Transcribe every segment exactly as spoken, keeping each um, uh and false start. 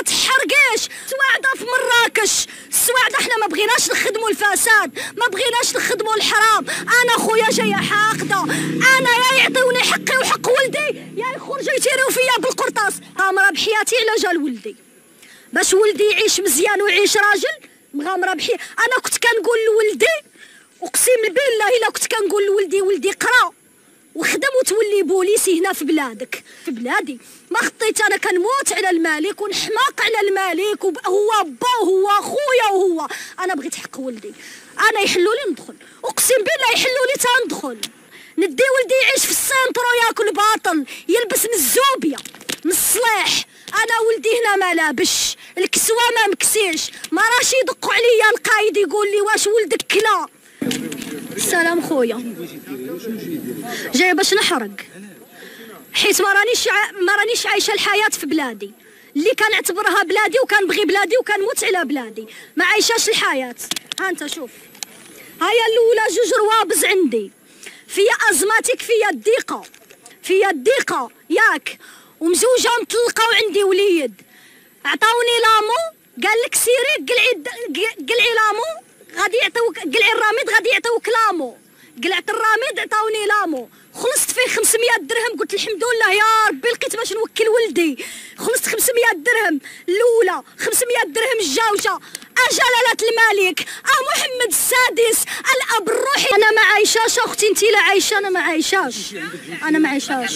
ما تحرقيش. سواعده في مراكش، السواعده حنا ما بغيناش نخدموا الفساد، ما بغيناش نخدموا الحرام. انا خويا جايه حاقده، انا يا يعطيوني حقي وحق ولدي يا يخرجوا يتيريو فيا بالقرطاس. غامره بحياتي على جال ولدي باش ولدي يعيش مزيان ويعيش راجل. مغامره بحي انا كنت كنقول لولدي، اقسم بالله الا كنت كنقول لولدي ولدي قرا وخدم وتولي بوليسي هنا في بلادك. في بلادي ما خطيت، انا كنموت على الملك ونحماق على الملك، وهو با وهو خويا وهو. انا بغيت حق ولدي، انا يحلوا لي ندخل، اقسم بالله يحلوا لي تندخل. ندي ولدي يعيش في السنتر وياكل باطل، يلبس من الزوبيه من الصلاح. انا ولدي هنا ما لابش الكسوه، ما مكسيش، ما راش يدقوا عليا القايد يقول لي واش ولدك كلا. السلام خويا، جايه باش نحرق حيت ما رانيش ما رانيش عايشه الحياه في بلادي اللي كنعتبرها بلادي وكنبغي بلادي وكنموت على بلادي. ما عايشاش الحياه. ها انت شوف، هيا الاولى جوج روابز عندي، فيا ازماتيك، فيا الضيقه، فيا الضيقه ياك، ومزوجه مطلقه وعندي وليد. عطاوني لامو، قال لك سيري قلعي قلعي لامو غادي يعطيوك، قلعي الراميد غادي يعطيوك لامو. قلعت الراميد عطاوني لامو، خلصت فيه خمسمية درهم. قلت الحمد لله يا ربي لقيت باش نوكل ولدي. خلصت خمسمية درهم الاولى، خمسمية درهم الجوجه. جلالة الملك اه محمد السادس الاب الروحي. انا ما عايشاش اختي، انت لا عايشه، انا ما عايشاش، انا ما عايشاش.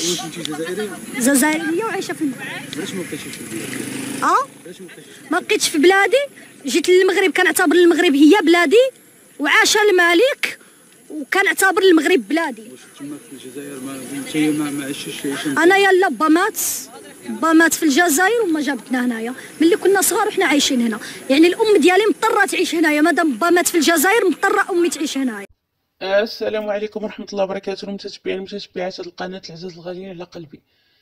جزائريه وعايشه في المغرب. علاش ما بقيتيش في بلادك؟ اه ما بقيتش في بلادي، جيت للمغرب. كنعتبر المغرب هي بلادي، وعاش الملك وكنعتبر المغرب بلادي. واش تما في الجزائر ما نتايا ما ما عشتيش؟ انا يلا با مات، با مات في الجزائر وما جابتنا هنايا. ملي كنا صغار وحنا عايشين هنا، يعني الام ديالي مضطره تعيش هنايا، مادام با مات في الجزائر مضطره امي تعيش هنايا. السلام عليكم ورحمه الله وبركاته المتتبعين المتتبعات هذه القناه العزاز الغاليين على قلبي.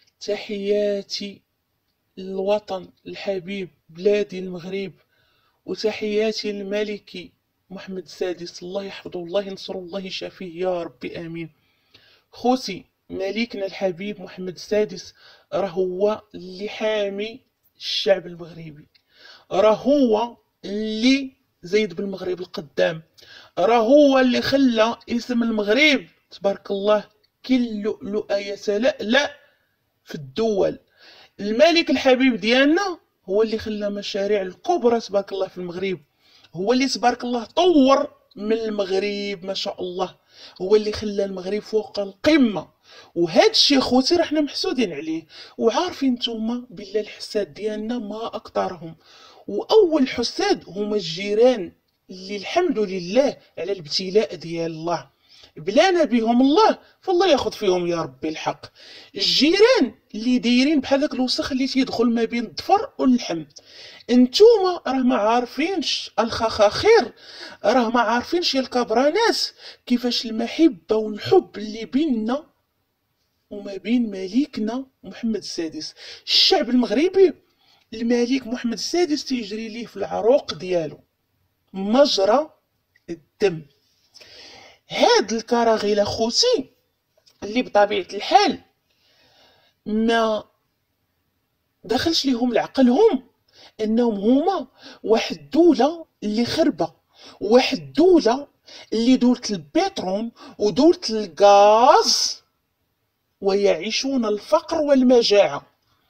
تحياتي للوطن الحبيب بلادي المغرب، وتحياتي للملكي محمد السادس، الله يحفظه الله ينصره الله يشافيه يا ربي امين. خوتي ملكنا الحبيب محمد السادس راه هو اللي حامي الشعب المغربي، راه هو اللي زيد بالمغرب القدام، راه هو اللي خلى اسم المغرب تبارك الله كل لؤلؤة يتلألأ في الدول. الملك الحبيب ديالنا هو اللي خلى مشاريع الكبرى تبارك الله في المغرب، هو اللي تبارك الله طور من المغرب ما شاء الله، هو اللي خلى المغرب فوق القمه. وهذا الشيء خوتي رحنا محسودين عليه، وعارفين نتوما بالله الحساد ديالنا ما اكثرهم. واول حساد هما الجيران اللي الحمد لله على الابتلاء ديال الله، بلانا بهم الله فالله ياخذ فيهم يا ربي الحق. الجيران اللي دايرين بحال داك الوسخ اللي تيدخل ما بين الضفر واللحم. انتوما راه ما عارفينش الخخاخير، راه ما عارفينش يا الكبرانات كيفاش المحبه والحب اللي بيننا وما بين ملكنا محمد السادس. الشعب المغربي الملك محمد السادس تيجري ليه في العروق ديالو مجرى الدم. هاد الكراغيل خوتي اللي بطبيعه الحال ما دخلش ليهم لعقلهم انهم هما واحد الدوله اللي خربه، واحد الدوله اللي دولة البترول ودولة الغاز ويعيشون الفقر والمجاعه.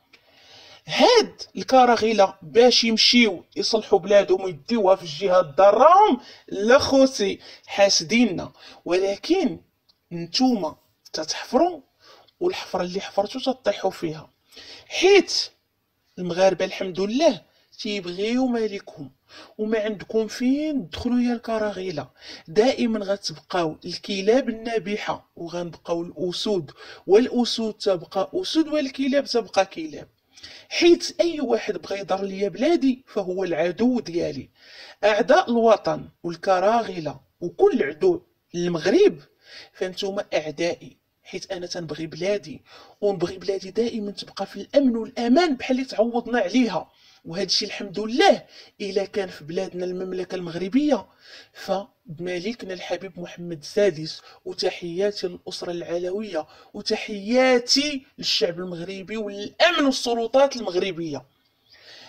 هاد الكراغيله باش يمشيو يصلحوا بلادهم ويديوها في الجهات ضراهم لا خوتي حاسديننا، ولكن نتوما تتحفروا والحفره اللي حفرتو تطيحوا فيها، حيت المغاربه الحمد لله تيبغيو مالكهم وما عندكم فين تدخلوا يا الكراغيله. دائما غتبقاو الكلاب النابحه وغنبقاو الاسود، والاسود تبقى اسود والكلاب تبقى كلاب، حيت اي واحد بغى يضر ليا بلادي فهو العدو ديالي. اعداء الوطن والكراغيله وكل عدو للمغرب فانتوما اعدائي، حيت انا تنبغي بلادي ونبغي بلادي دائما تبقى في الامن والامان بحال اللي تعوضنا عليها. وهذا الشيء الحمد لله الا كان في بلادنا المملكه المغربيه فبملكنا الحبيب محمد السادس. وتحياتي للاسره العلويه وتحياتي للشعب المغربي والامن والسلطات المغربيه.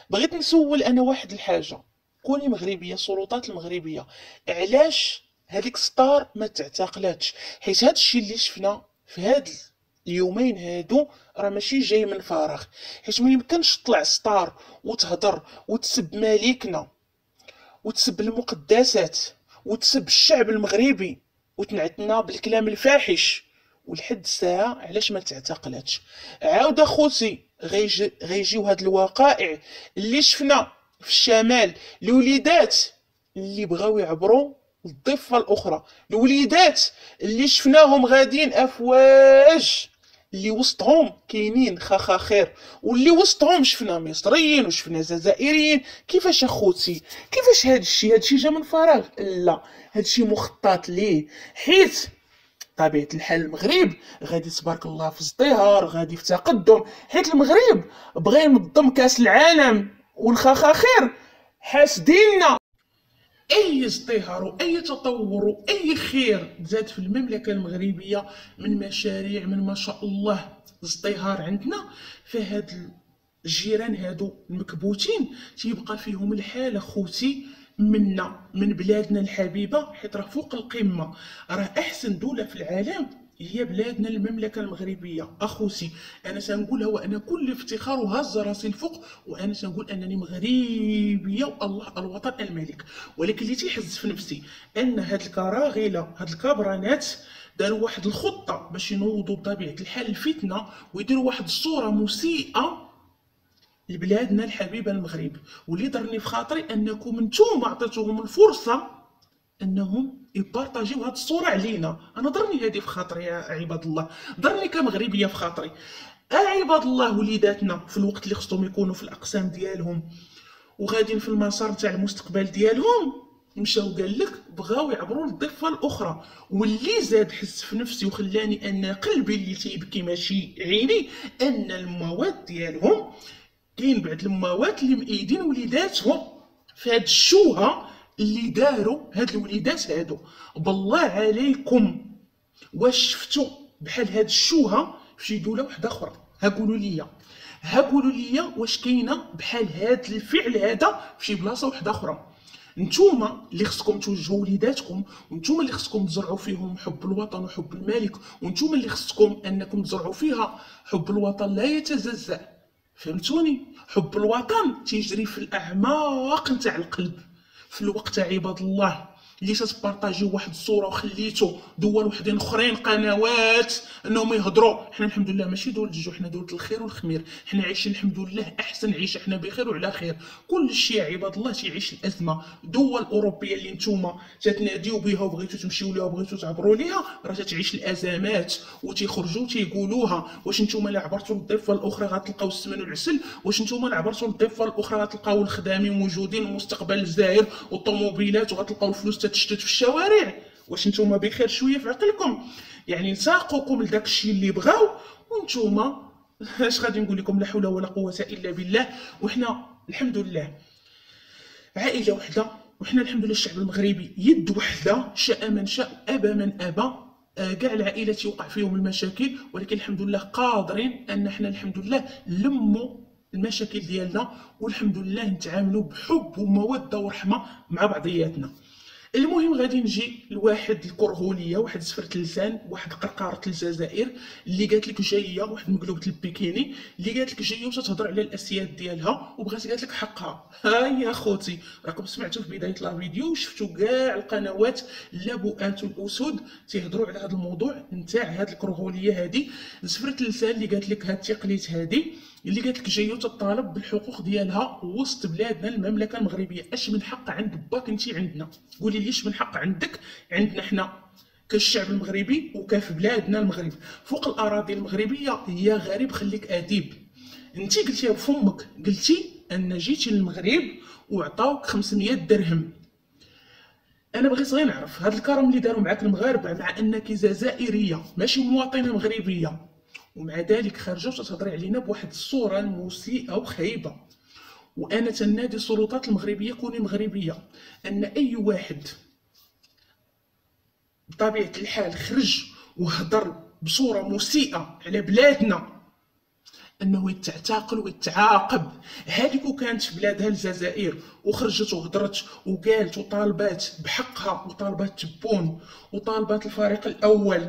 بغيت نسول انا واحد الحاجه، كوني مغربيه، السلطات المغربيه علاش هذيك ستار ما تعتقلاتش؟ حيت هذا الشيء اللي شفنا في هاد اليومين هادو راه ماشي جاي من فراغ. حيت ما يمكنش تطلع ستار وتهضر وتسب ملكنا وتسب المقدسات وتسب الشعب المغربي وتنعتنا بالكلام الفاحش ولحد الساعه علاش ما تعتقلاتش؟ عاود اخوتي غيجي غيجيو هاد الوقائع اللي شفنا في الشمال، الوليدات اللي بغاو يعبروا للضفه الاخرى، الوليدات اللي شفناهم غاديين افواج، اللي وسطهم كاينين خاخاخير واللي وسطهم شفنا مصريين وشفنا جزائريين. كيفاش اخوتي؟ كيفاش هاد الشيء؟ هاد الشيء جا من فراغ؟ لا، هاد الشيء مخطط ليه، حيت طبيعة الحال المغرب غادي تبارك الله في ازدهار، غادي في تقدم، حيت المغرب بغى ينظم كاس العالم والخاخاخير حاسديننا. اي ازدهار واي تطور واي خير زاد في المملكه المغربيه من مشاريع، من ما شاء الله ازدهار عندنا، فهاد الجيران هادو المكبوتين تيبقى فيهم الحال اخوتي منا من بلادنا الحبيبه، حيت راه فوق القمه، راه احسن دوله في العالم هي بلادنا المملكه المغربيه اخوتي. انا سنقولها وانا كل افتخار وهز راسي الفوق، وانا سنقول انني مغربيه والله الوطن الملك. ولكن اللي تيحز في نفسي ان هاد الكراغله، هاد الكبرانات داروا واحد الخطه باش ينوضوا بطبيعه الحال الفتنه ويديروا واحد الصوره مسيئه لبلادنا الحبيبه المغرب. واللي ضرني في خاطري انكم نتوما عطيتوهم الفرصه انهم يبارطاجيو هاد الصوره علينا. انا ضرني هذه في خاطري يا عباد الله، ضرني كمغربيه في خاطري. اه عباد الله، وليداتنا في الوقت اللي خصهم يكونوا في الاقسام ديالهم وغاديين في المسار تاع المستقبل ديالهم، مشاو قال لك بغاو يعبروا للضفه الاخرى. واللي زاد حس في نفسي وخلاني ان قلبي اللي تيبكي ماشي عيني، ان المواد ديالهم كاين بعض المواد اللي مأيدين وليداتهم في هاد الشوهه اللي داروا هاد الوليدات هادو. بالله عليكم واش شفتوا بحال هاد الشوهه في شي دوله واحده اخرى؟ ها قولوا لي، ها قولوا لي واش كاينه بحال هاد الفعل هذا في شي بلاصه واحده اخرى؟ نتوما اللي خصكم توجهوا وليداتكم، ونتوما اللي خصكم تزرعوا فيهم حب الوطن وحب الملك، ونتوما اللي خصكم انكم تزرعوا فيها حب الوطن لا يتجزأ. فهمتوني؟ حب الوطن تيجري في الاعماق نتاع القلب. في الوقت عباد الله اللي تتبارطاجيو واحد الصوره وخليتو دول وحدين اخرين قنوات انهم يهضروا، حنا الحمد لله ماشي دوله الجوع، حنا دوله الخير والخمير، حنا عايشين الحمد لله احسن عيشه، حنا بخير وعلى خير. كل شيء عباد الله تيعيش الازمه. دول اوروبيه اللي نتوما تتناديو بها وبغيتو تمشيو ليها وبغيتو تعبروا ليها راه تتعيش الازمات وتيخرجوا تيقولوها. واش نتوما لا عبرتوا للضفه الاخرى غتلقاو السمن والعسل؟ واش نتوما لا عبرتوا للضفه الاخرى غتلقاو الخدامين موجودين والمستقبل الزاهر والطوموبيلات وغتلقاو الفلوس تتشتت في الشوارع؟ واش نتوما بخير شويه في عقلكم؟ يعني نساقوكم لداك الشيء اللي بغاو وانتوما اش غادي نقول لكم؟ لا حول ولا قوه الا بالله. وحنا الحمد لله عائله وحده، وحنا الحمد لله الشعب المغربي يد وحده، شاء من شاء ابى من ابى. كاع العائلات يوقع فيهم المشاكل، ولكن الحمد لله قادرين ان احنا الحمد لله نلموا المشاكل ديالنا، والحمد لله نتعاملوا بحب وموده ورحمه مع بعضياتنا. المهم غادي نجي لواحد الكرهوليه، واحد سفرة اللسان، واحد قرقاره الجزائر اللي قالت لك جايه، واحد مقلوبه البيكيني اللي قالت لك جايه وتتهضر على الاسياد ديالها وبغات قالت لك حقها. ها يا خوتي، راكم سمعتوا في بدايه لا فيديو وشفتوا كاع القنوات اللبؤات والاسود تيهضروا على هذا الموضوع نتاع هاد الكرهوليه هادي. سفرة اللسان اللي قالت لك هاد التقليد هادي اللي قالت لك جايه وتطالب بالحقوق ديالها وسط بلادنا المملكه المغربيه. اش من حق عند باك انت عندنا؟ قولي لي اش من حق عندك عندنا حنا كالشعب المغربي وكاف بلادنا المغرب فوق الاراضي المغربيه؟ يا غريب خليك اديب. انت قلتيها بفمك، قلتي ان جيتي للمغرب وعطاوك خمسمية درهم. انا بغيت غير نعرف هذا الكرم اللي داروا معاك المغاربه، مع انك جزائريه ماشي مواطنه مغربيه، ومع ذلك خارجه وتتهضري علينا بواحد الصوره مسيئه وخايبه. وانا تنادي السلطات المغربيه كوني مغربيه، ان اي واحد بطبيعه الحال خرج وهضر بصوره مسيئه على بلادنا، انه يتعتقل ويتعاقب. هذيك وكانت في بلادها الجزائر وخرجت وهضرت وقالت وطالبات بحقها وطالبات تبون وطالبات الفريق الاول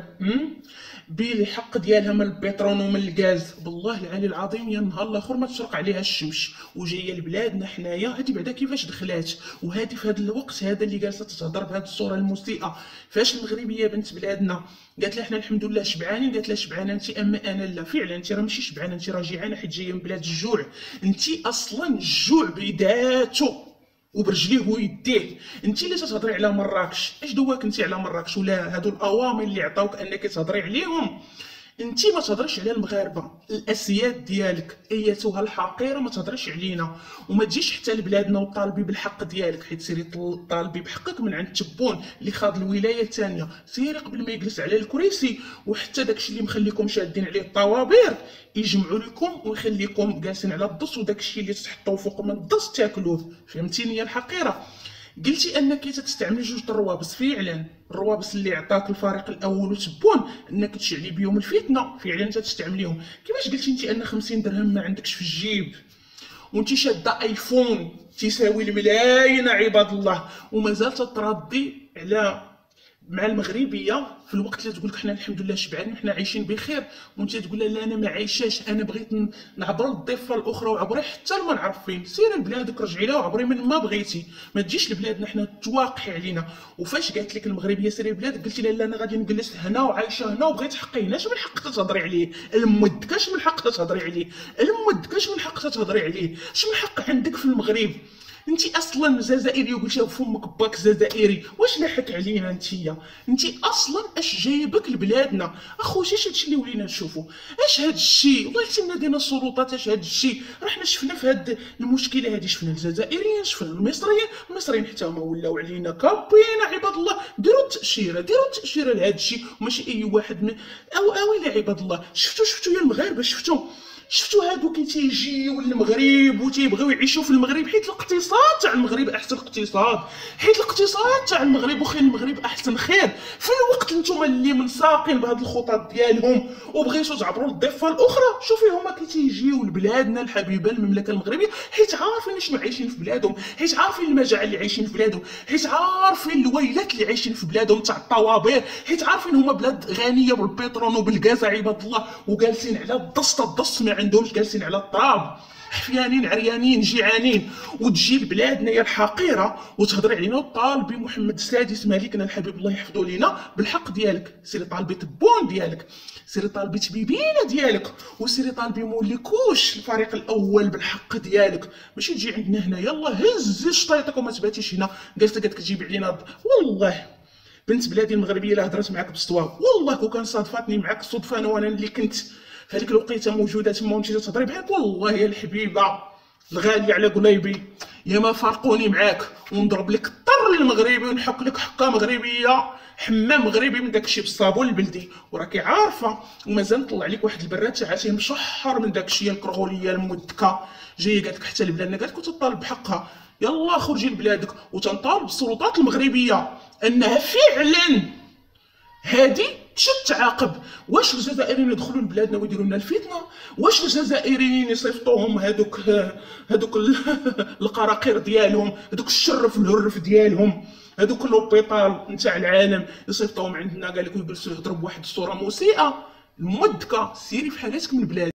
بالحق ديالها من البترول ومن الغاز. بالله العلي العظيم يا نهار الاخر ما تشرق عليها الشمس وجايه لبلادنا حنايا. هذه بعدا كيفاش دخلات وهذه في هذا الوقت هذا اللي جالسه تهضر بهذه الصوره المسيئه. فاش المغربيه بنت بلادنا قالت لها حنا الحمد لله شبعانين، قالت لها شبعانه انت اما انا لا. فعلا انت راه ماشي شبعانه، انت راه جيعانه حيت جايه من بلاد الجوع. انت اصلا الجوع بذاته وبرجليه ويديه. انت اللي تتهضري على مراكش، اش دواك انت على مراكش ولا هادو الاوامر اللي عطاوك انك تهضري عليهم؟ انت ما تهضريش على المغاربه الاسياد ديالك ايتها الحقيره، ما تهضريش علينا وما تجيش حتى لبلادنا وطالبي بالحق ديالك، حيت سيري طالبي بحقك من عند تبون اللي خاض الولايه الثانيه. سيري قبل ما يجلس على الكرسي وحتى داكشي اللي مخليكم شادين عليه الطوابير يجمعوا لكم ويخليكم جالسين على الدص، وداكشي اللي تحطوه فوق من الدص تاكلوه. فهمتيني يا الحقيره؟ قلتي انك تستعملي جوج الروابص. فعلا الروابص اللي عطاك الفريق الاول وتبون انك تشعلي بهم الفتنه فعلا تستعمليهم. كيفاش قلتي انت ان خمسين درهم ما عندكش في الجيب وانت شاده ايفون تساوي الملايين عباد الله ومازال تتردي على مع المغربيه في الوقت اللي تقول لك حنا الحمد لله شبعانين حنا عايشين بخير، وانت تقول لها لا انا ما عايشاش، انا بغيت نعبر للضفه الاخرى وعبري حتى ما نعرف فين. سيري لبلادك رجعي لها وعبري من ما بغيتي، ما تجيش لبلادنا حنا تواقحي علينا. وفاش قالت لك المغربيه سيري لبلادك قلتي لها لا انا غادي نجلس هنا وعايشه هنا وبغيت حقي هنا. اش من حق تهضري عليه؟ المد كاش من حق تهضري عليه؟ المد كاش من حق تهضري عليه؟ اش من حق عندك في المغرب؟ انت اصلا جزائري وقلتيها فمك باك جزائري، واش لاحق علينا انتيا؟ انت اصلا اش جايبك لبلادنا؟ اخوتي اش هادشي اللي ولينا نشوفوا؟ اش هاد الشيء؟ والله حتى نادينا السلطات اش هاد الشيء؟ راه حنا شفنا في هاد المشكله هادي، شفنا الجزائريين شفنا المصريين، المصريين حتى هما ولاو علينا كابين عباد الله. ديروا التاشيره ديروا التاشيره لهاد الشيء وماشي اي واحد من او اويلي عباد الله. شفتوا شفتوا يا المغاربه شفتوا شفتوا هادو كي تيجيو للمغرب وتيبغيو يعيشوا في المغرب حيت الاقتصاد تاع المغرب احسن اقتصاد، حيت الاقتصاد تاع المغرب وخير المغرب احسن خير. في الوقت نتوما اللي منساقين بهاد الخطط ديالهم وبغيتوا تعبروا للضفه الاخرى، شوفي هما كي تيجيو لبلادنا الحبيبه المملكه المغربيه حيت عارفين شنو عايشين في بلادهم، حيت عارفين المجاعه اللي عايشين في بلادهم، حيت عارفين الويلات اللي عايشين في بلادهم تاع الطوابير، حيت عارفين هما بلاد غنيه بالبترول وبالغاز عباد الله وجالسين على الدست الدست ما عندهمش، جالسين على التراب حفيانين عريانين جيعانين. وتجي لبلادنا يا الحقيره وتهضري علينا وطالبي محمد السادس مالكنا الحبيب الله يحفظه لينا بالحق ديالك. سيري طالبي تبون ديالك، سيري طالبي تبيبينه ديالك، وسيري طالبي مولكوش الفريق الاول بالحق ديالك. ماشي تجي عندنا هنا يلا هزي شطيطك وما تباتيش هنا جالسه قالت تجيب علينا. والله بنت بلادي المغربيه لا هضرت معاك بالصواب، والله كون كان صادفاتني معاك الصدفه انا وانا اللي كنت في هذيك الوقيته موجوده تما ومشيتي تهضري بحالك، والله يا الحبيبه الغاليه على قليبي يا ما فارقوني معاك ونضرب لك الطر المغربي ونحك لك حقه مغربيه حمام مغربي من داكشي بالصابون البلدي. وراكي عارفه ومازال نطلع لك واحد البراد تاعتي مشحر من داكشي الكرغوليه المدكه جايه قالت لك حتى لبلادنا قالت لك وتطالب بحقها. يلا خرجي لبلادك وتنطالب السلطات المغربيه انها فعلا هادي تشد تعاقب. واش الجزائريين يدخلوا لبلادنا ويديروا لنا الفتنه؟ واش الجزائريين يصيفطوهم هادوك هادوك القراقير ديالهم، هادوك الشرف الهرف ديالهم، هادوك لوبيطال نتاع العالم يصيفطوهم عندنا قال لك يجلسوا يهضروا بواحد الصوره مسيئه المدكه؟ سيري في حالاتك من بلاد.